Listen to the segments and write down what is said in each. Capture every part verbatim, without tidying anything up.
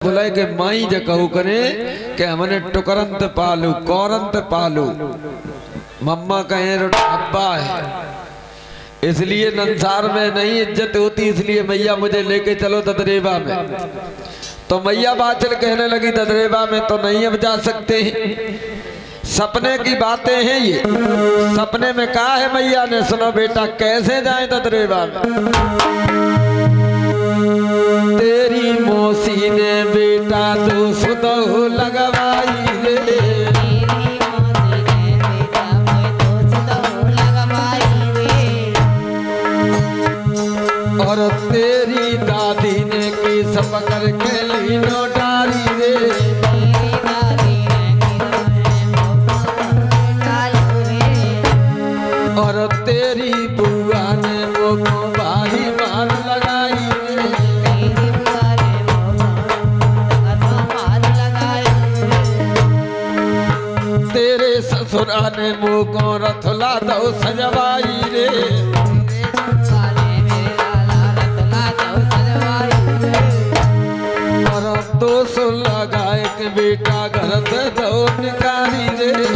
बुलाए के माई जो कहू करे कि हमने टुकरंत पालू कौरंत पालू, मम्मा कहे अब्बा है, इसलिए संसार में नहीं इज्जत होती, इसलिए मैया मुझे लेके चलो ददरेबा में। तो मैया बाचल कहने लगी ददरेबा में तो नहीं अब जा सकते हैं, सपने की बातें हैं ये। सपने में कहा है मैया ने, सुनो बेटा कैसे जाए ददरेबा में। तेरी मौसी ने बेटा तो सुदहु लगवाई रे, और तेरी दादी ने की सब करके लीनो डारी रे, और तेरी बुआ ने वो भारी मार लगाई रे, तेरे ससुरा ने मुँह को रथला दो सजवाई रे, दोष लगाए के बेटा घर से दो निकाली रे,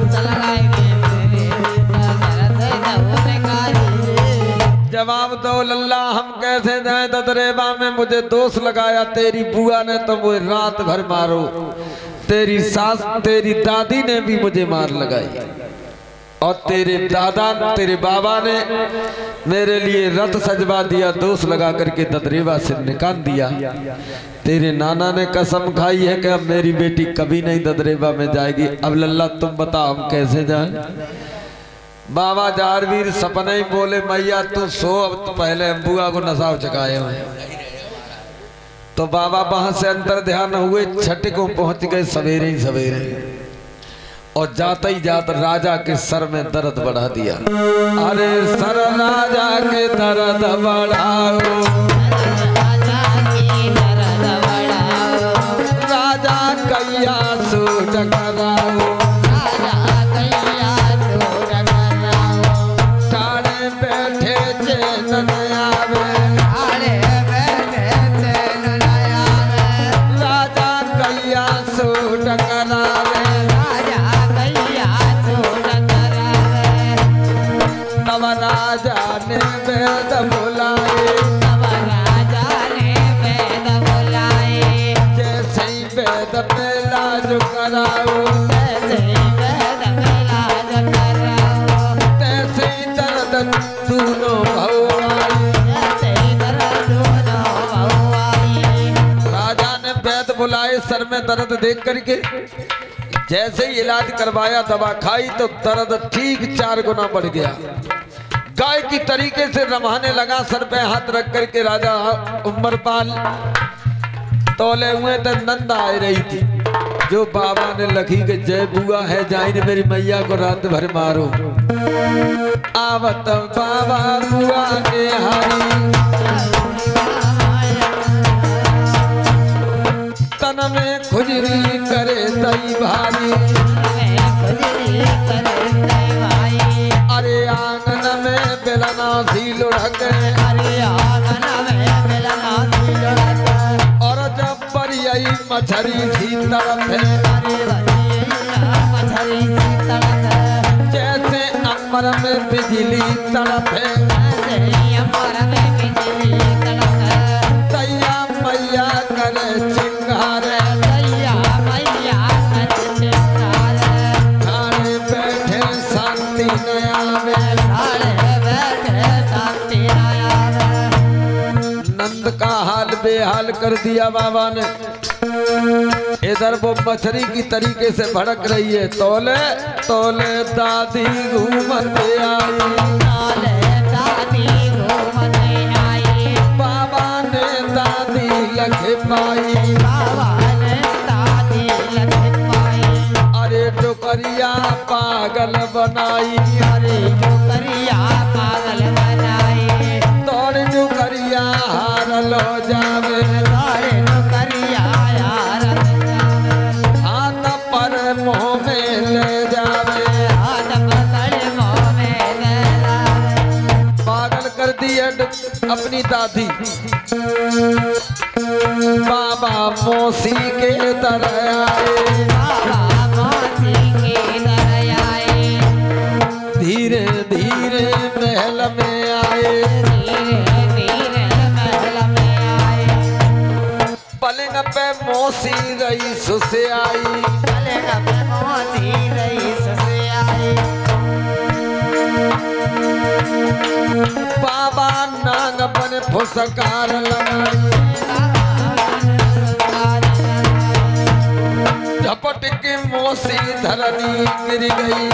जवाब दो लल्ला हम कैसे जाए ददरेबा में, मुझे दोष लगाया तेरी बुआ ने तो मुझे रात भर मारो, तेरी सास तेरी दादी ने भी मुझे मार लगाई, और तेरे दादा तेरे बाबा ने मेरे लिए रथ सजवा दिया, दोष लगा करके ददरेबा से निकाल दिया। तेरे नाना ने कसम खाई है कि अब मेरी बेटी कभी नहीं ददरेबा में जाएगी। अब लल्ला तुम बताओ हम कैसे जाएं। बाबा जारवीर सपने ही बोले मैया तू सो, अब तो पहले हम बुआ को नसाव चकाए हुए। तो बाबा वहां से अंतर ध्यान हुए, छठ को पहुंच गए सवेरे ही सवेरे, और जाते ही जात राजा के सर में दर्द बढ़ा दिया। अरे सर राजा के दर्द बढ़ाओ, राजा कैया सूट कराओ, टाड़े बैठे चैन न आवे, राजा कैया सूट करावे, तब राजा ने वेद बुलाए, तब राजा ने वेद बुलाए, जैसे ही वेद पे लाज कराओ, जैसे ही वेद पे लाज कराओ, तैसे ही दर्द दोनों भौआई, जैसे ही दर्द दोनों भौआई। राजा ने वेद बुलाए, सर में दर्द देख करके जैसे ही इलाज करवाया, दवा खाई तो दर्द ठीक चार गुना बढ़ गया। गाय की तरीके से रमाने लगा, सर पे हाथ रख करके राजा उम्रपाल तोले हुए तो नंदा आ रही थी, जो बाबा ने लखी के जय बुआ है जाइन मेरी मैया को रात भर मारो। आवत बाबा बुआ के हारी, तन में खुजरी करे तई भारी, अरे आंगन में बेलना सी लुढ़क, अरे आंगन में बेलना सी लुढ़क, और जब बरियाई मछरी सी तड़प है, मछरी सी तड़प, जैसे अमर में बिजली तड़प है, जैसे अमर में बिजली तड़प, तैया मैया करे चिंगार, तैया मैया करे चिंगार, थाने बैठे शांति नया में, थाने बैठे शांति नया में। नंद का हाल बेहाल कर दिया बाबा ने। इधर वो मछली की तरीके से भड़क रही है, तोले तोले दादी घूमते आई, तोले दादी घूमते आई, बाबा ने दादी लखे पाई, बाबा ने दादी लखे पाई, अरे डुकरिया पागल बनाई, अरे डुकरिया पागल बनाई, तोड़ डुकरिया हार लो जावे, तोड़ डुकरिया हार लो जावे, हाथ पर मुँह में ले जावे, हाथ पकड़ मुँह में ले जावे, पागल कर दिया अपनी दादी। बाबा मौसी के दर आए, बाबा मौसी के दर आए। धीरे धीरे महल में आए, धीरे धीरे महल में आए। पलंग पे मौसी रईस से आई, पलंग पे मौसी रईस से आई। बाबा नाग बन फुसकार लगाई, झपट के मौसी धरनी गिर गई।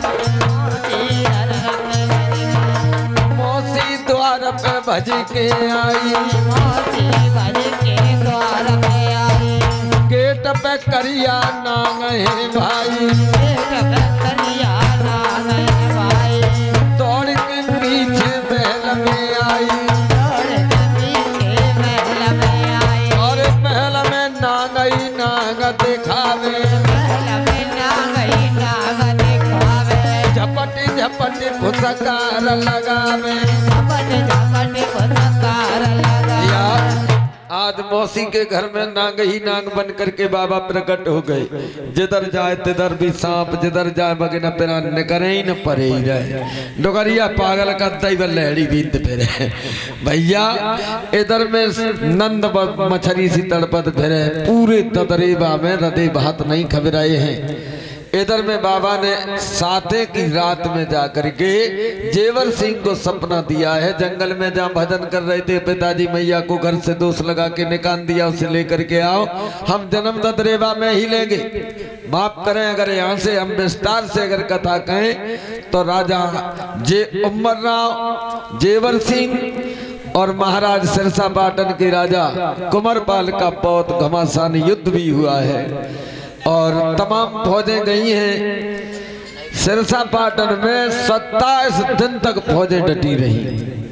मौसी द्वार पे भज के आई, मौसी भज के द्वार पे आई। गेट पे करिया नाग है भाई, गेट पे करिया नाग है भाई। दौड़ के पीछे महल में आई, दौड़ के पीछे महल में आई। और महल में नागई नाग दिखावे, महल में नागई नाग दिखावे। झपटी झपटी फुसकार लगावे। झपट झपट फुसकार लगावे। आज मौसी के घर में नाग ही नाग बन करके बाबा प्रकट हो गए। जिधर जाए तिधर भी सांप, जिधर जाए बगे न पेरा न करे ही न परे ही रहे। डोगरिया पागल का दैव लहड़ी बीत फिरे भैया। इधर में नंद मछली सी तड़पत फिरे, पूरे तदरेबा में हृदय भात नहीं खबराए हैं। इधर में बाबा ने साते की रात में जाकर के जेवर सिंह को सपना दिया है। जंगल में जहाँ भजन कर रहे थे, पिताजी मैया को घर से दोष लगा के निकाल दिया, उसे लेकर के आओ, हम जन्म ददरेवा में ही लेंगे। माफ करें अगर यहाँ से हम विस्तार से अगर कथा कहें तो राजा जे उमर राव, जेवर सिंह और महाराज सिरसा पाटन के राजा कुंवरपाल का बहुत घमासान युद्ध भी हुआ है और तमाम फौजें गई हैं। सिरसा पाटन में सत्ताईस दिन तक फौजें डटी रही।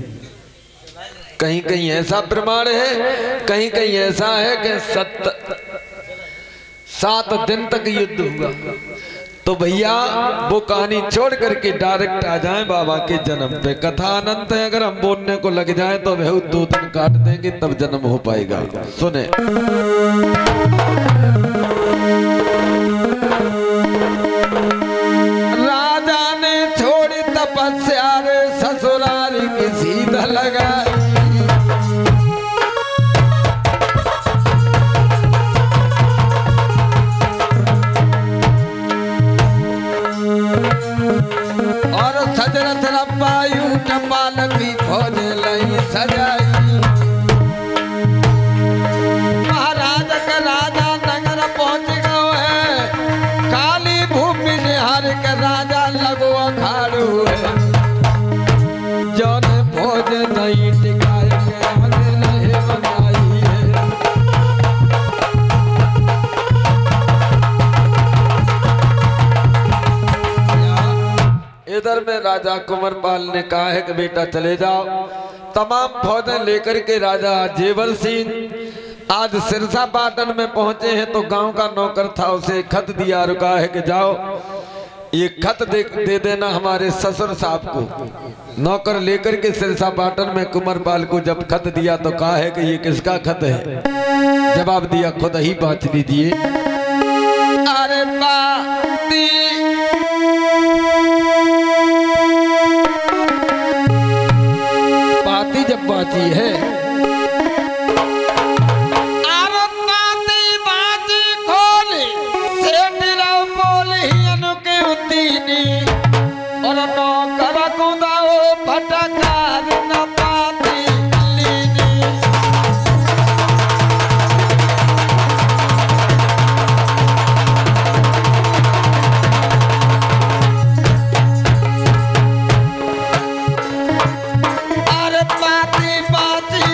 कहीं कहीं ऐसा प्रमाण है, कहीं कहीं ऐसा है कि सत सात दिन तक युद्ध हुआ। तो भैया वो कहानी छोड़ करके डायरेक्ट आ जाएं बाबा के जन्म पे। कथा अनंत है, अगर हम बोलने को लग जाएं तो वह दो दिन काट देंगे तब जन्म हो पाएगा। सुने राजा ने छोड़ी तपस्या रे ससुरारी की सीधा लगाई। और सजरथ रपायु टपाल की फौज लई सजाई। महाराज का राजा नगर पहुंच गए है, काली भूमि निहार के राजा लगो अखाड़ू है। जौन फौज नहीं टिकाए के आगे नहीं बनाई है। इधर में राजा कुंवरपाल ने कहा है कि बेटा चले जाओ। तमाम फौजें लेकर के राजा जेवर सिंह आज सिरसा पाटन में पहुंचे हैं। तो गांव का नौकर था, उसे खत दिया और कहा है कि जाओ ये खत दे, दे देना हमारे ससुर साहब को। नौकर लेकर के सिरसा पाटन में कुंवरपाल को जब खत दिया तो कहा है कि ये किसका खत है। जवाब दिया खुद ही बात लीजिए। अरे बाती बाती जब बाती है, अरे बाती बाती खोली से निराव बोली अनुके उतीनी और नौकर को दाओ फटकार न पाती लीनी। अरे बाती बाती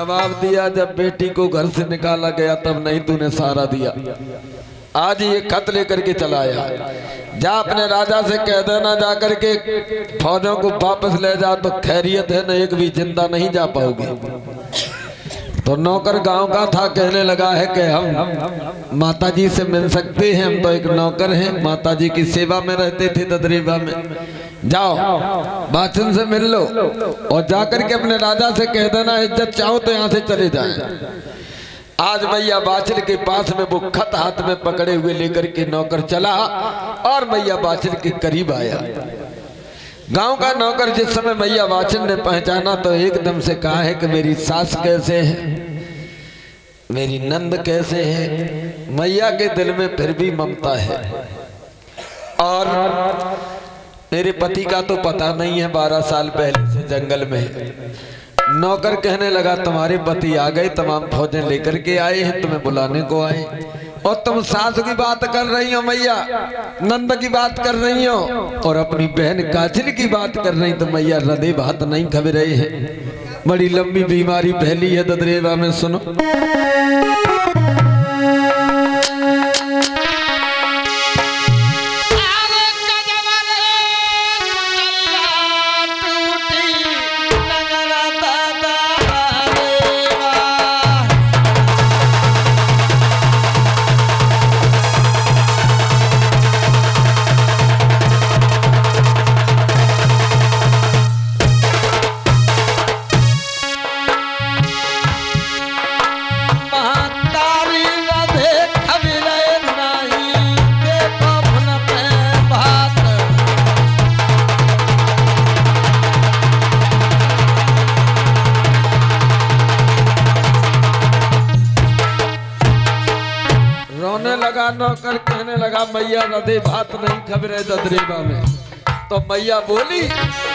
जवाब दिया, जब बेटी को घर से निकाला गया तब नहीं तूने सहारा दिया, आज ये खत लेकर के चला आया, जा अपने राजा से कह देना जा करके फौजों को वापस ले जा, तो खैरियत है न एक भी जिंदा नहीं जा पाओगे। तो नौकर गांव का था, कहने लगा है कि हम माताजी से मिल सकते हैं, हम तो एक नौकर हैं, माताजी की सेवा में रहते थे ददरेवा में, जाओ बाचन से मिल लो और जाकर के अपने राजा से कह देना इज्जत चाहो तो यहाँ से चले जाएं। आज मैया बाछल के पास में वो खत हाथ में पकड़े हुए लेकर के नौकर चला और मैया बाछल के करीब आया। गांव का नौकर जिस समय मैया बाछल ने पहचाना तो एकदम से कहा है कि मेरी सास कैसे है, मेरी नंद कैसे है। मैया के दिल में फिर भी ममता है और मेरे पति का तो पता नहीं है, बारह साल पहले से जंगल में है। नौकर कहने लगा तुम्हारे पति आ गए, तमाम फौजें लेकर के आए हैं, तुम्हें बुलाने को आए और तुम सास की बात कर रही हो, मैया नंद की बात कर रही हो और अपनी बहन काजल की बात कर रही, तो मैया हृदय भात नहीं खब रहे हैं, बड़ी लंबी बीमारी फैली है ददरेवा में। सुनो नौकर कहने लगा मैया हृदय भात नहीं खबरे ददरेवा में। तो मैया बोली